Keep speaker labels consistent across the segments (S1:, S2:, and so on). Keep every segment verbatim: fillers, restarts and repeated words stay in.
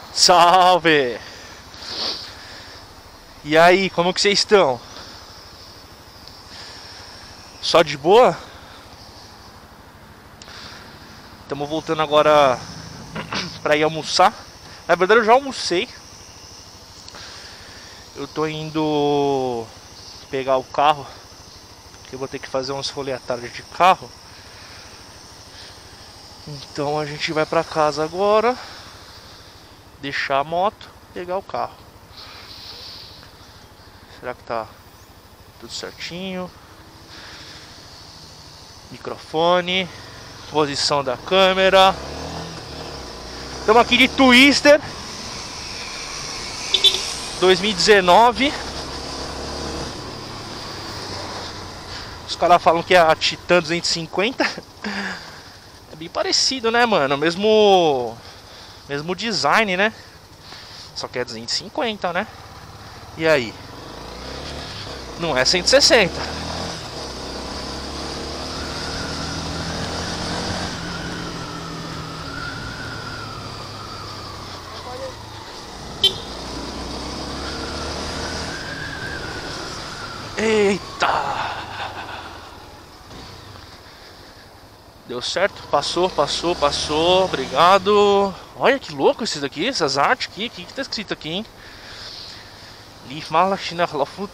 S1: Salve! E aí, como que vocês estão? Só de boa? Estamos voltando agora pra ir almoçar. Na verdade eu já almocei. Eu tô indo pegar o carro, que eu vou ter que fazer umas rolê à tarde de carro. Então a gente vai pra casa agora, deixar a moto, pegar o carro. Será que tá tudo certinho? Microfone, posição da câmera. Estamos aqui de Twister dois mil e dezenove. Os caras falam que é a Titan duzentos e cinquenta. É bem parecido, né, mano? Mesmo Mesmo design, né? Só que é duzentos e cinquenta, né? E aí? Não é cento e sessenta. Eita! Deu certo? Passou, passou, passou. Obrigado. Olha que louco esses daqui, essas artes aqui. O que, que tá escrito aqui, hein? Lief Malachina Lafut.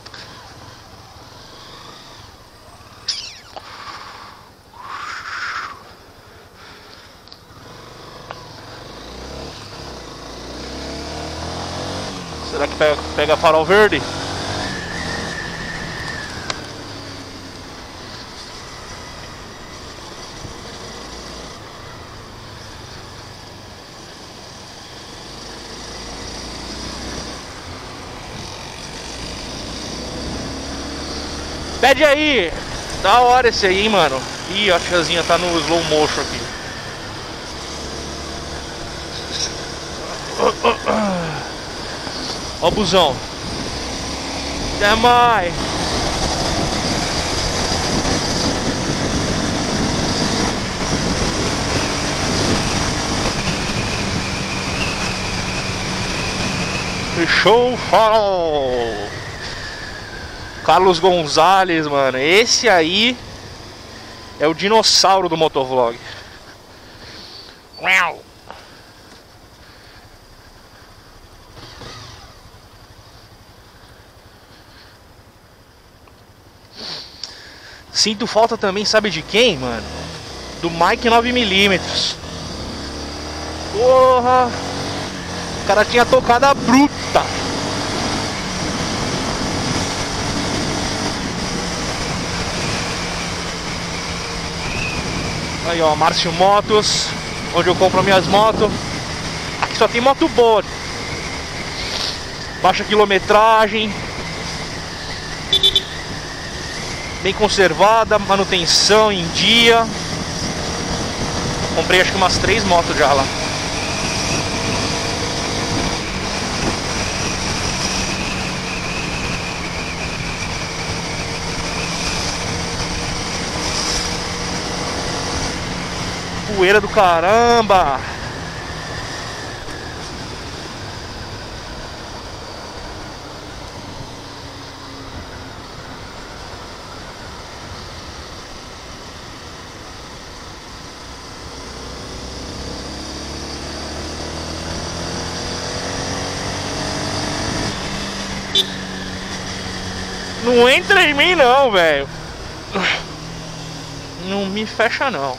S1: Será que pega, pega farol verde? Pede aí! Da hora esse aí, hein, mano. Ih, a tiazinha tá no slow motion aqui. Ó o busão. Até mais! Fechou o farol! Carlos Gonzalez, mano. Esse aí é o dinossauro do motovlog. Sinto falta também, sabe de quem, mano? Do Mike nove milímetros. Porra! O cara tinha tocado a bruta. Aí, ó, Márcio Motos, onde eu compro minhas motos. Aqui só tem moto boa. Baixa quilometragem, bem conservada, manutenção em dia. Comprei acho que umas três motos já lá. Poeira do caramba! Não entra em mim não, velho. Não me fecha não.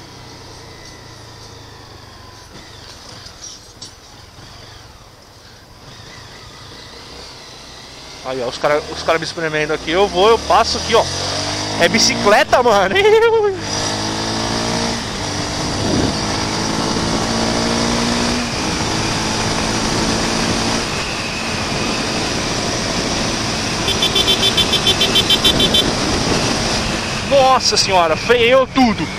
S1: Aí, ó, os caras os cara me espremendo aqui. Eu vou, eu passo aqui, ó. É bicicleta, mano. Nossa senhora, freou tudo.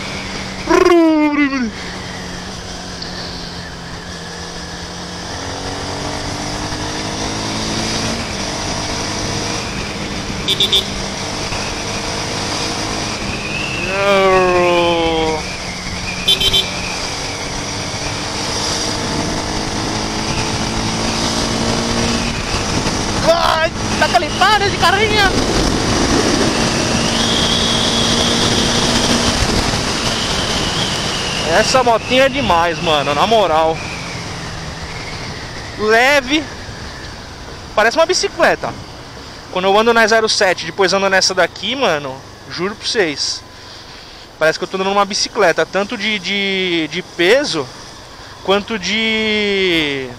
S1: para de carrinha! Essa motinha é demais, mano, na moral. Leve. Parece uma bicicleta. Quando eu ando na zero sete, depois ando nessa daqui, mano, juro pra vocês, parece que eu tô andando numa bicicleta. Tanto de, de, de peso, quanto de...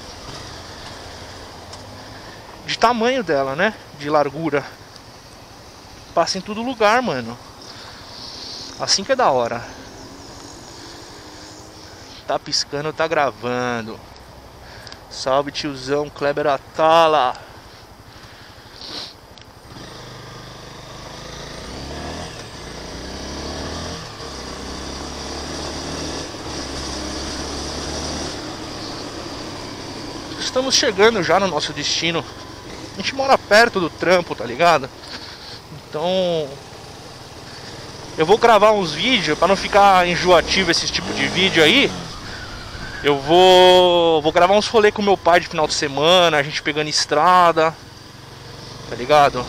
S1: de tamanho dela, né? De largura. Passa em todo lugar, mano. Assim que é da hora. Tá piscando, tá gravando. Salve, tiozão Kleber Atala. Estamos chegando já no nosso destino. A gente mora perto do trampo, tá ligado? Então eu vou gravar uns vídeos para não ficar enjoativo esse tipo de vídeo aí. Eu vou vou gravar uns rolê com meu pai de final de semana, a gente pegando estrada, tá ligado?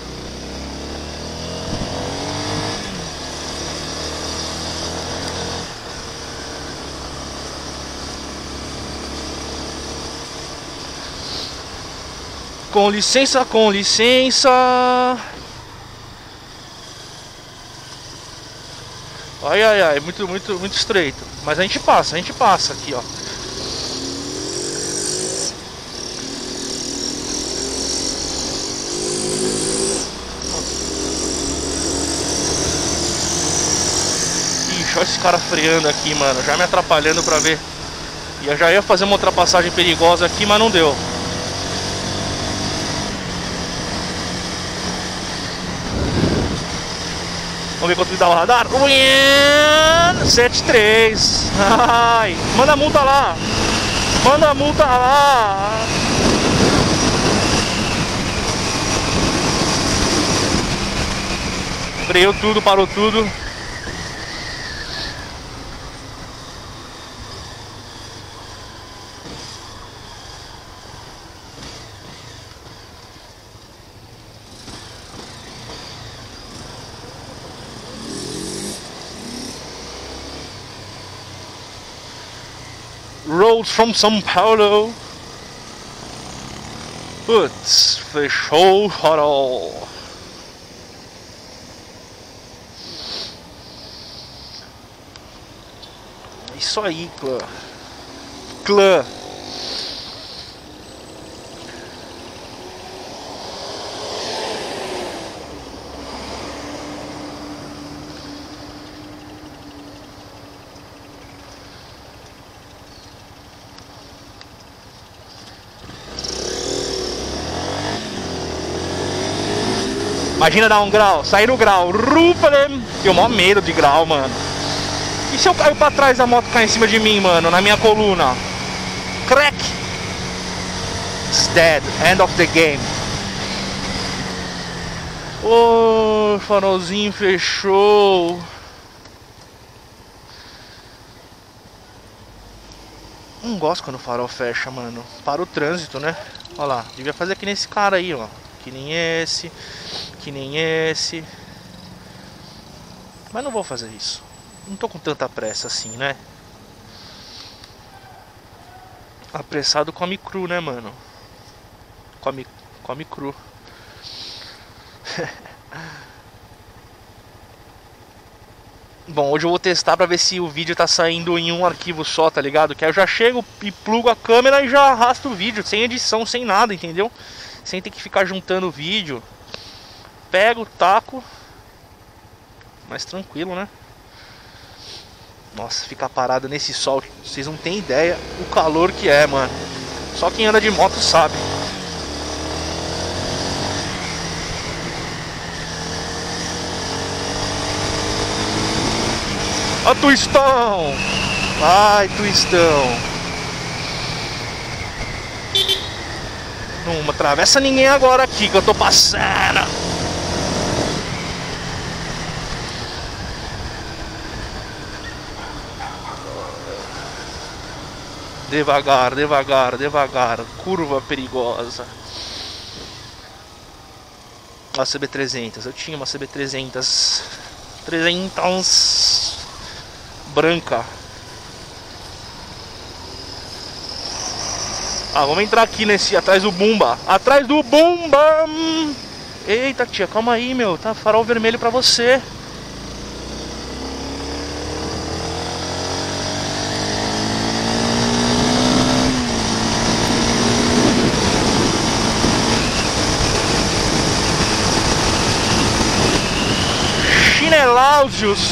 S1: Com licença, com licença. Ai, ai, ai, muito, muito, muito estreito. Mas a gente passa, a gente passa aqui, ó. Ixi, olha esse cara freando aqui, mano. Já me atrapalhando pra ver. E eu já ia fazer uma ultrapassagem perigosa aqui, mas não deu. Vamos ver quanto me dá o radar. sete três. Ai, manda a multa lá. Manda a multa lá. Freou tudo, parou tudo. Road from São Paulo. Putz, fechou o farol. Isso aí, clã. Clã. Imagina dar um grau, sair no grau, rupalem. Tenho maior medo de grau, mano. E se eu cair pra trás da moto cair em cima de mim, mano, na minha coluna? Crack! It's dead, end of the game. Ô, oh, farolzinho fechou. Não gosto quando o farol fecha, mano. Para o trânsito, né? Olha lá, devia fazer que nem esse cara aí, ó. Que nem esse, que nem esse. Mas não vou fazer isso. Não tô com tanta pressa assim, né? Apressado come cru, né, mano? Come, come cru. Bom, hoje eu vou testar pra ver se o vídeo tá saindo em um arquivo só, tá ligado? Que aí eu já chego e plugo a câmera e já arrasto o vídeo, sem edição, sem nada, entendeu? Sem ter que ficar juntando o vídeo. Pego, taco. Mais tranquilo, né? Nossa, ficar parado nesse sol, vocês não tem ideia o calor que é, mano. Só quem anda de moto sabe. Ó, twistão! Ai, twistão! Não atravessa ninguém agora aqui que eu tô passando. Devagar, devagar, devagar. Curva perigosa. A C B trezentos, eu tinha uma C B trezentos. trezentos branca. Ah, vamos entrar aqui nesse, atrás do Bumba. Atrás do Bumba! Eita, tia, calma aí, meu. Tá farol vermelho pra você. Chinelausios.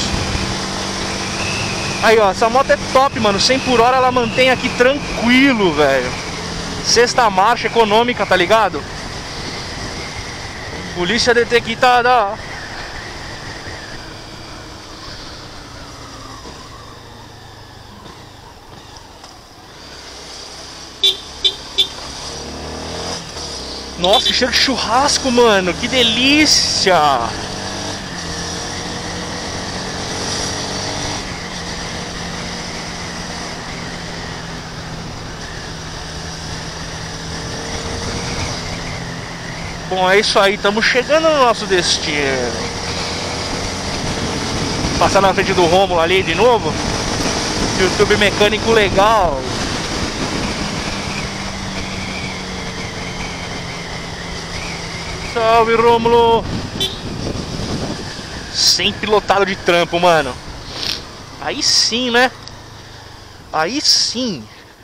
S1: Aí, ó, essa moto é top, mano. cem por hora ela mantém aqui tranquilo, velho. Sexta marcha econômica, tá ligado? Polícia detectada. Nossa, que cheiro de churrasco, mano. Que delícia. Bom, é isso aí, estamos chegando no nosso destino. Passar na frente do Rômulo ali de novo. YouTube mecânico legal. Salve, Rômulo. Sempre lotado de trampo, mano. Aí sim, né? Aí sim.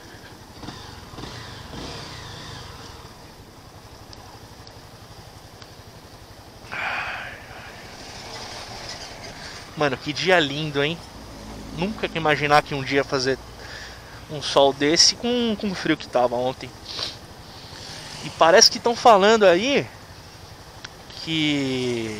S1: Mano, que dia lindo, hein? Nunca que imaginar que um dia ia fazer um sol desse com, com o frio que tava ontem. E parece que estão falando aí que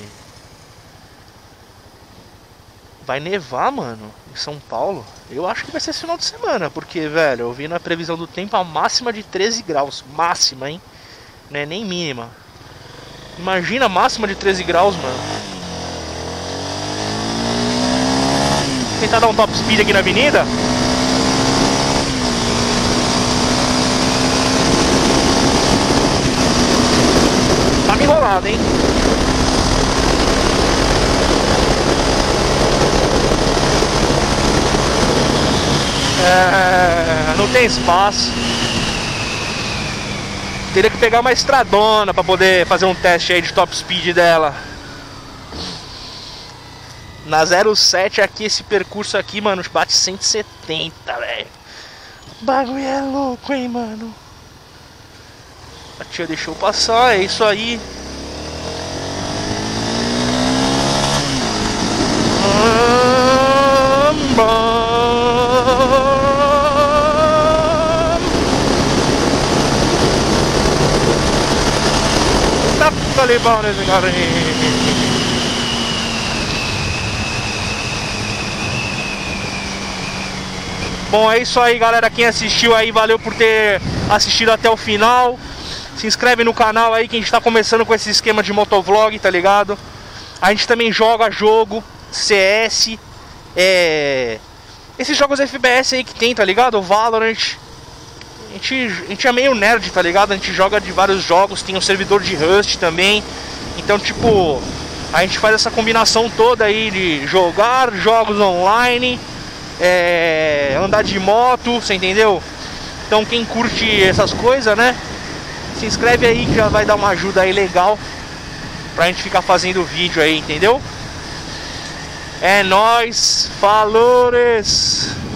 S1: vai nevar, mano, em São Paulo. Eu acho que vai ser esse final de semana, porque, velho, eu vi na previsão do tempo a máxima de treze graus. Máxima, hein? Não é nem mínima. Imagina a máxima de treze graus, mano. Tentar dar um top speed aqui na avenida. Tá me enrolado, hein? É, não tem espaço. Teria que pegar uma estradona pra poder fazer um teste aí de top speed dela. Na zero sete aqui, esse percurso aqui, mano, bate cento e setenta, velho. O bagulho é louco, hein, mano. A tia deixou passar, é isso aí. Tá talibão nesse carinho. Bom, é isso aí, galera. Quem assistiu aí, valeu por ter assistido até o final. Se inscreve no canal aí que a gente tá começando com esse esquema de motovlog, tá ligado? A gente também joga jogo, C S, é... esses jogos F P S aí que tem, tá ligado? O Valorant. A gente, a gente é meio nerd, tá ligado? A gente joga de vários jogos, tem um servidor de Rust também. Então, tipo, a gente faz essa combinação toda aí de jogar jogos online, é, andar de moto, você entendeu? Então quem curte essas coisas, né, se inscreve aí que já vai dar uma ajuda aí legal pra gente ficar fazendo vídeo aí, entendeu? É nóis, falores!